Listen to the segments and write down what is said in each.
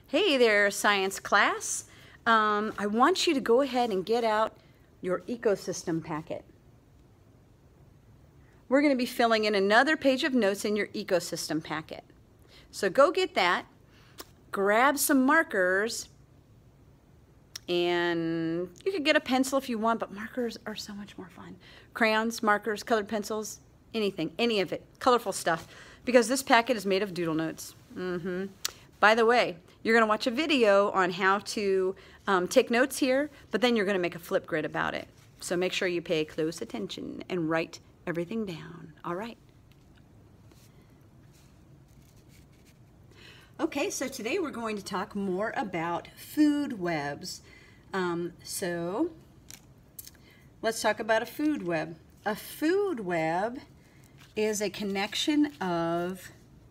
Hey there, science class. I want you to go ahead and get out your ecosystem packet. We're going to be filling in another page of notes in your ecosystem packet. So go get that, grab some markers, and you could get a pencil if you want, but markers are so much more fun. Crayons, markers, colored pencils, anything, any of it, colorful stuff, because this packet is made of doodle notes. By the way, you're going to watch a video on how to take notes here, but then you're going to make a Flipgrid about it. So make sure you pay close attention and write everything down. All right. Okay, so today we're going to talk more about food webs. So let's talk about a food web. A food web is a connection of,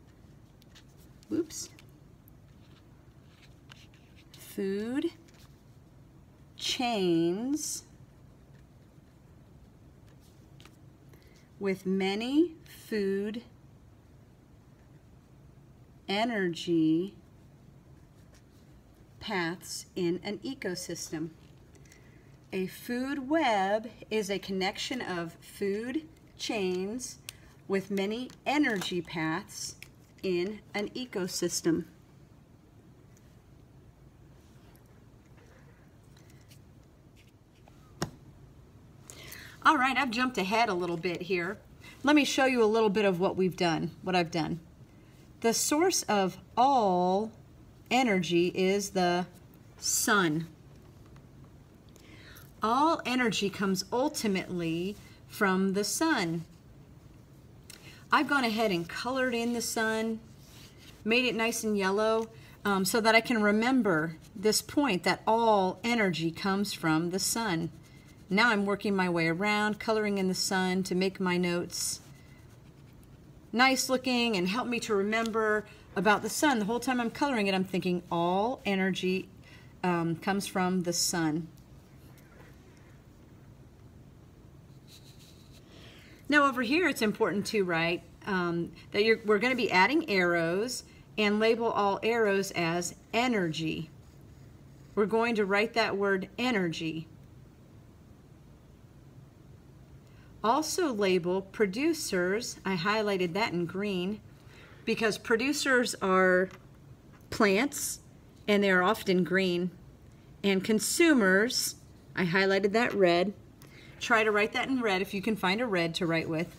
food chains with many food energy paths in an ecosystem. A food web is a connection of food chains with many energy paths in an ecosystem. All right, I've jumped ahead a little bit here. Let me show you a little bit of what I've done. The source of all energy is the sun. All energy comes ultimately from the sun. I've gone ahead and colored in the sun, made it nice and yellow, so that I can remember this point that all energy comes from the sun. Now I'm working my way around, coloring in the sun to make my notes nice looking and help me to remember about the sun. The whole time I'm coloring it, I'm thinking all energy comes from the sun. Now over here, it's important to write that we're going to be adding arrows and label all arrows as energy. We're going to write that word energy. Also label producers. I highlighted that in green because producers are plants and they are often green. And consumers, I highlighted that red. Try to write that in red if you can find a red to write with.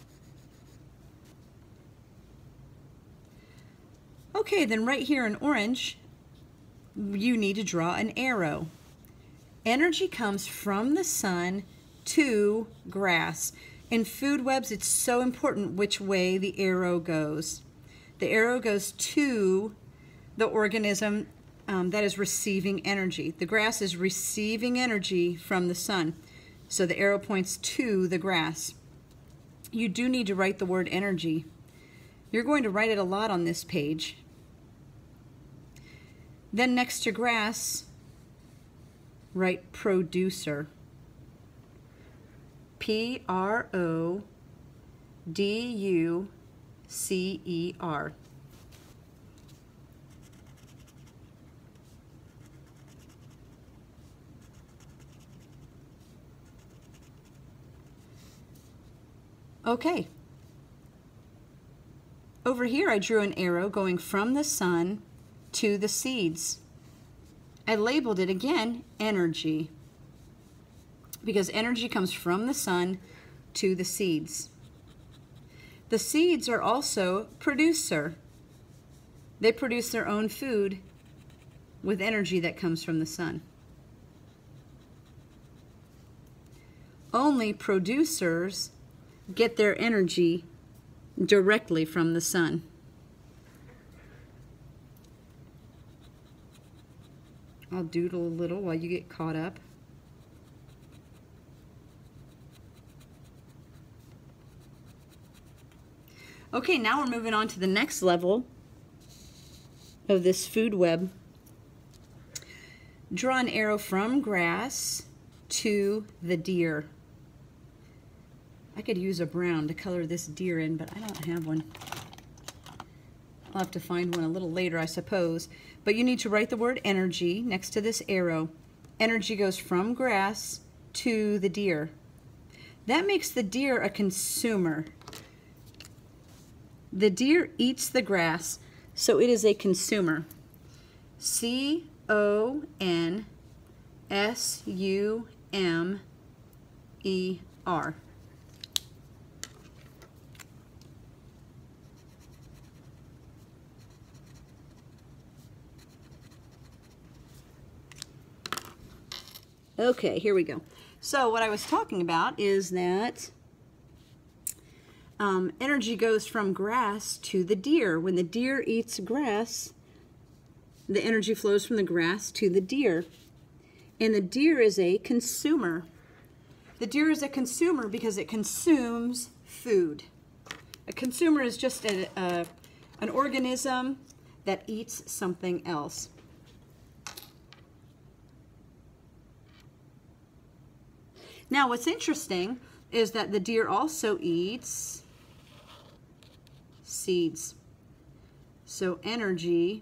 Okay, then right here in orange, you need to draw an arrow. Energy comes from the sun to grass. In food webs, it's so important which way the arrow goes. The arrow goes to the organism that is receiving energy. The grass is receiving energy from the sun, so the arrow points to the grass. You do need to write the word energy. You're going to write it a lot on this page. Then next to grass, write producer. P-R-O-D-U-C-E-R. Okay. Over here I drew an arrow going from the sun to the seeds. I labeled it again energy, because energy comes from the sun to the seeds. The seeds are also producer. They produce their own food with energy that comes from the sun. Only producers get their energy directly from the sun. I'll doodle a little while you get caught up. Okay, now we're moving on to the next level of this food web. Draw an arrow from grass to the deer. I could use a brown to color this deer in, but I don't have one. I'll have to find one a little later, I suppose. But you need to write the word energy next to this arrow. Energy goes from grass to the deer. That makes the deer a consumer. The deer eats the grass, so it is a consumer. C-O-N-S-U-M-E-R. Okay, here we go. So what I was talking about is that energy goes from grass to the deer. When the deer eats grass, the energy flows from the grass to the deer. And the deer is a consumer. The deer is a consumer because it consumes food. A consumer is just an organism that eats something else. Now, what's interesting is that the deer also eats seeds. So energy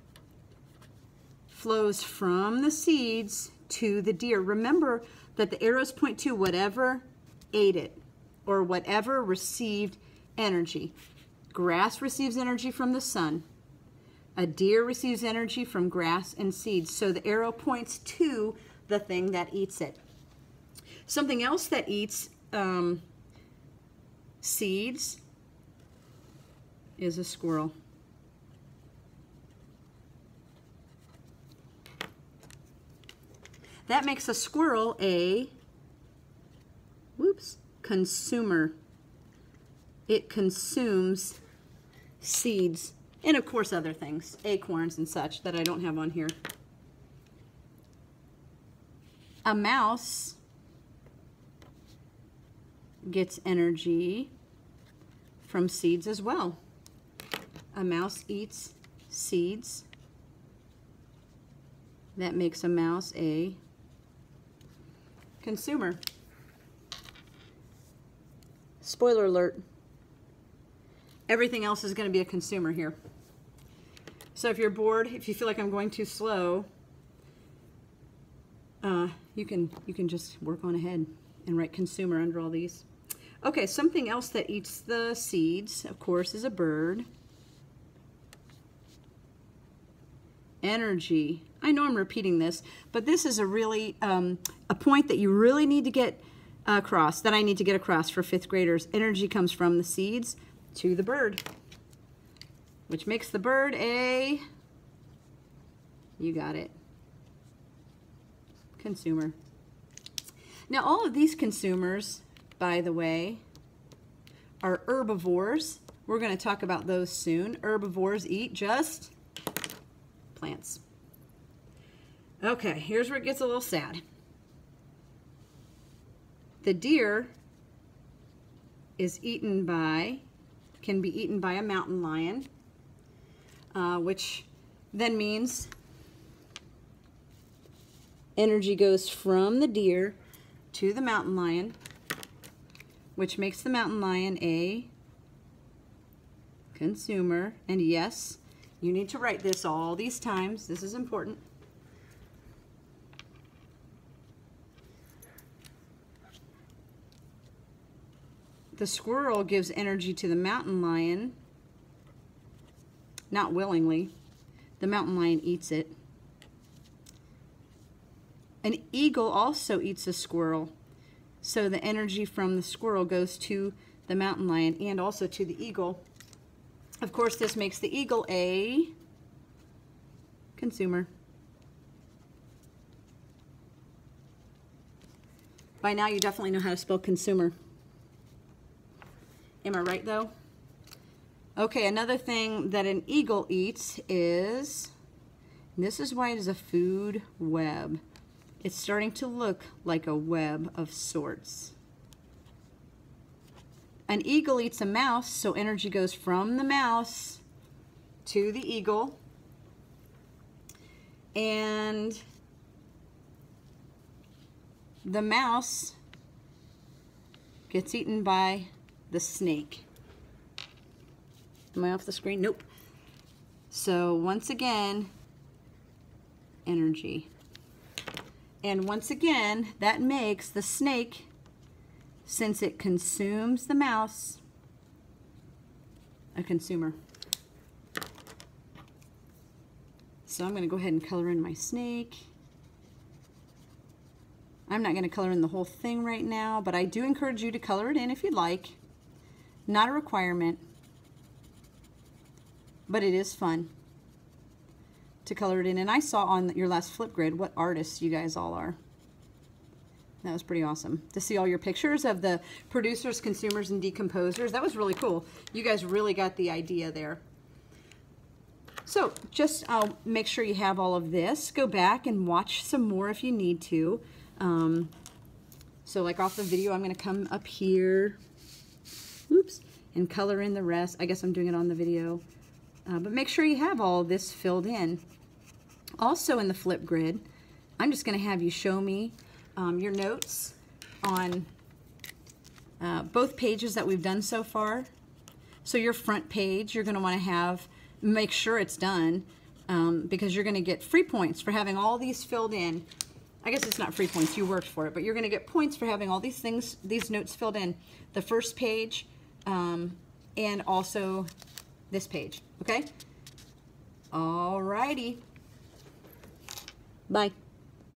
flows from the seeds to the deer. Remember that the arrows point to whatever ate it or whatever received energy. Grass receives energy from the sun. A deer receives energy from grass and seeds. So the arrow points to the thing that eats it. Something else that eats seeds is a squirrel. That makes a squirrel a, consumer. It consumes seeds and, of course, other things, acorns and such that I don't have on here. A mouse gets energy from seeds as well. A mouse eats seeds. That makes a mouse a consumer. Spoiler alert. Everything else is going to be a consumer here. So if you're bored, if you feel like I'm going too slow, you can just work on ahead and write consumer under all these. Okay, something else that eats the seeds, of course, is a bird. Energy. I know I'm repeating this, but this is a really a point that you really need to get across, that I need to get across for 5th graders. Energy comes from the seeds to the bird, which makes the bird a, you got it, consumer. Now, all of these consumers, by the way, are herbivores. We're going to talk about those soon. Herbivores eat just plants. Okay, here's where it gets a little sad. The deer is eaten by, can be eaten by a mountain lion, which then means energy goes from the deer to the mountain lion, which makes the mountain lion a consumer. And yes, you need to write this all these times. This is important. The squirrel gives energy to the mountain lion, not willingly. The mountain lion eats it. An eagle also eats a squirrel, so the energy from the squirrel goes to the mountain lion and also to the eagle. Of course, this makes the eagle a consumer. By now, you definitely know how to spell consumer. Am I right, though? Okay, another thing that an eagle eats is, and this is why it is a food web. It's starting to look like a web of sorts. An eagle eats a mouse, so energy goes from the mouse to the eagle. And the mouse gets eaten by the snake. Am I off the screen? Nope. So once again, energy. And once again, that makes the snake, since it consumes the mouse, a consumer. So I'm going to go ahead and color in my snake. I'm not going to color in the whole thing right now, but I do encourage you to color it in if you'd like. Not a requirement, but it is fun to color it in. And I saw on your last Flipgrid what artists you guys all are. That was pretty awesome to see all your pictures of the producers, consumers, and decomposers. That was really cool. You guys really got the idea there. So just make sure you have all of this. Go back and watch some more if you need to. So like off the video, I'm going to come up here, oops, and color in the rest. I guess I'm doing it on the video. But make sure you have all this filled in. Also in the Flipgrid, I'm just going to have you show me your notes on both pages that we've done so far. So your front page, you're going to want to make sure it's done because you're going to get free points for having all these filled in. I guess it's not free points, you worked for it, but you're going to get points for having all these things, these notes filled in. The first page and also this page, okay? Alrighty. Bye.